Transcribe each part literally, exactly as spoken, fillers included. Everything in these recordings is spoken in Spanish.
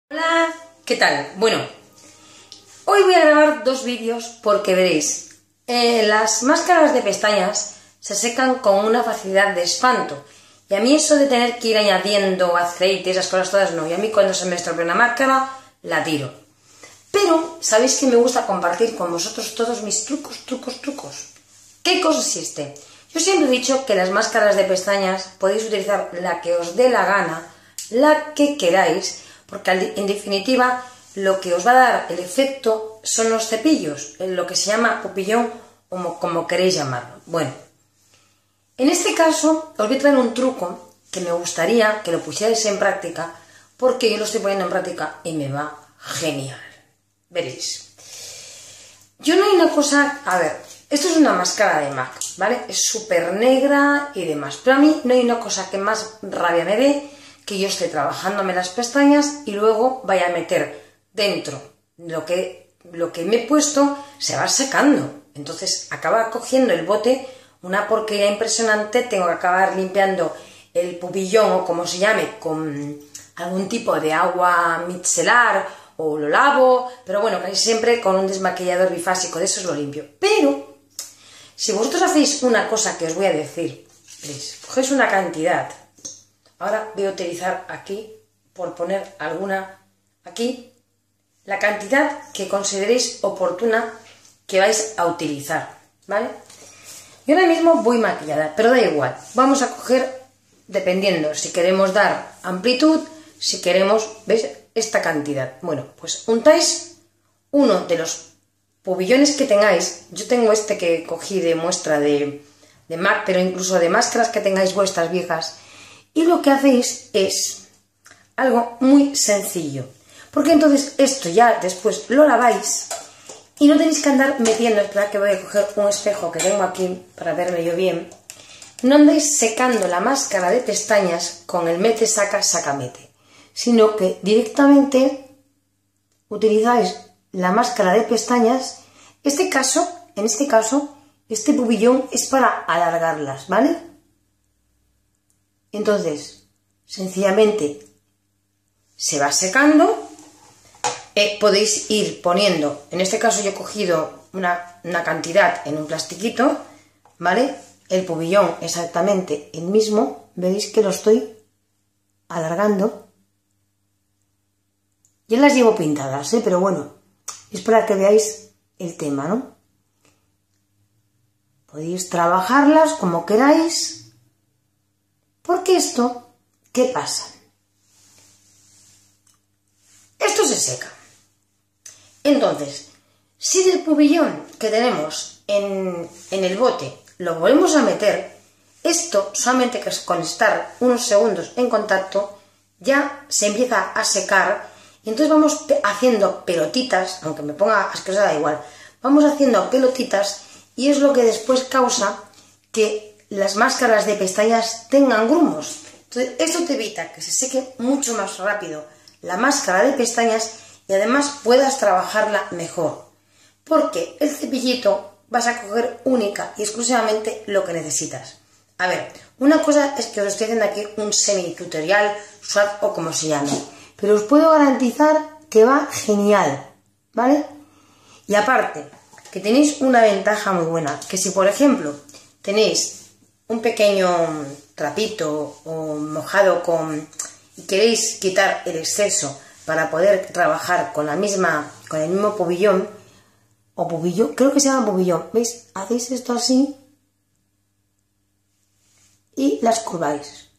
Hola, ¿qué tal? Bueno, hoy voy a grabar dos vídeos porque veréis, eh, las máscaras de pestañas se secan con una facilidad de espanto y a mí eso de tener que ir añadiendo aceite y esas cosas todas no, y a mí cuando se me estropea una máscara la tiro. Pero sabéis que me gusta compartir con vosotros todos mis trucos, trucos, trucos. ¿Qué consiste? Yo siempre he dicho que las máscaras de pestañas podéis utilizar la que os dé la gana, la que queráis, porque en definitiva lo que os va a dar el efecto son los cepillos, lo que se llama pupillón o como queréis llamarlo. Bueno, en este caso os voy a traer un truco que me gustaría que lo pusierais en práctica, porque yo lo estoy poniendo en práctica y me va genial. Veréis. Yo no hay una cosa... A ver, esto es una máscara de MAC, ¿vale? Es súper negra y demás, pero a mí no hay una cosa que más rabia me dé que yo esté trabajándome las pestañas y luego vaya a meter dentro lo que, lo que me he puesto, se va secando. Entonces acaba cogiendo el bote una porquería impresionante, tengo que acabar limpiando el pupillón o como se llame con algún tipo de agua micelar o lo lavo, pero bueno, casi siempre con un desmaquillador bifásico, de esos lo limpio. Pero si vosotros hacéis una cosa que os voy a decir, ¿veis? Cogéis una cantidad. Ahora voy a utilizar aquí, por poner alguna aquí, la cantidad que consideréis oportuna que vais a utilizar, ¿vale? Yo ahora mismo voy maquillada, pero da igual. Vamos a coger, dependiendo, si queremos dar amplitud, si queremos, ¿veis? Esta cantidad. Bueno, pues untáis uno de los pubillones que tengáis. Yo tengo este que cogí de muestra de, de MAC, pero incluso de máscaras que tengáis vuestras viejas. Y lo que hacéis es algo muy sencillo, porque entonces esto ya después lo laváis y no tenéis que andar metiendo. Espera que voy a coger un espejo que tengo aquí para verme yo bien. No andéis secando la máscara de pestañas con el mete, saca, saca, mete, sino que directamente utilizáis la máscara de pestañas. Este caso, en este caso, este pupillón es para alargarlas, ¿vale? Entonces, sencillamente se va secando, eh, podéis ir poniendo, en este caso yo he cogido una, una cantidad en un plastiquito, ¿vale? El pupillón exactamente el mismo, veis que lo estoy alargando. Ya las llevo pintadas, ¿eh? Pero bueno, es para que veáis el tema, ¿no? Podéis trabajarlas como queráis. Porque esto, ¿qué pasa? Esto se seca. Entonces, si del pupillón que tenemos en, en el bote lo volvemos a meter, esto solamente que con estar unos segundos en contacto ya se empieza a secar y entonces vamos haciendo pelotitas, aunque me ponga asquerosa da igual, vamos haciendo pelotitas y es lo que después causa que las máscaras de pestañas tengan grumos. Entonces, esto te evita que se seque mucho más rápido la máscara de pestañas y además puedas trabajarla mejor. Porque el cepillito vas a coger única y exclusivamente lo que necesitas. A ver, una cosa es que os estoy haciendo aquí un semi tutorial, swap o como se llame, pero os puedo garantizar que va genial, ¿vale? Y aparte, que tenéis una ventaja muy buena, que si por ejemplo tenéis un pequeño trapito o mojado con y queréis quitar el exceso para poder trabajar con la misma con el mismo pupillón o pupillón, creo que se llama pupillón, ¿veis? Hacéis esto así y las curváis.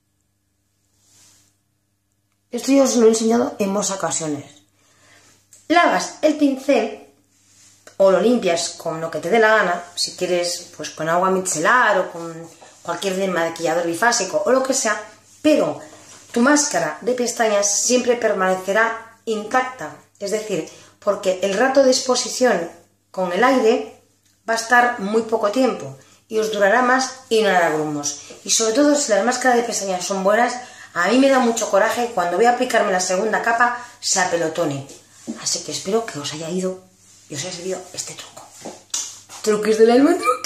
Esto yo os lo he enseñado en muchas ocasiones. Lavas el pincel o lo limpias con lo que te dé la gana, si quieres pues con agua micelar o con cualquier desmaquillador bifásico o lo que sea, pero tu máscara de pestañas siempre permanecerá intacta, es decir, porque el rato de exposición con el aire va a estar muy poco tiempo y os durará más y no hará grumos. Y sobre todo si las máscaras de pestañas son buenas, a mí me da mucho coraje cuando voy a aplicarme la segunda capa se apelotone. Así que espero que os haya ido y os haya servido este truco. Truques del almendro.